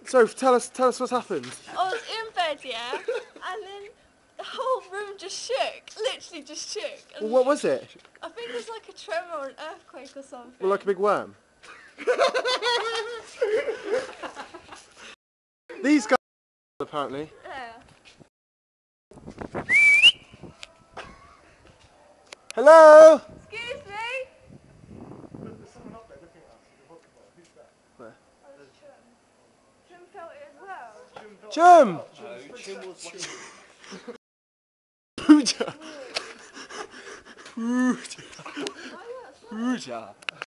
So tell us what's happened. I was in bed, yeah, and then the whole room just shook, literally just shook. And Well, what was it? I think it was like a tremor or an earthquake or something. Well, like a big worm. These guys apparently. Yeah. Hello? Excuse me? There's someone up there looking at us. Who's that? Where? Oh, it's Chum. Chum felt it as well. Chum! No, Chum was watching. Pooja! Why are you outside? Pooja!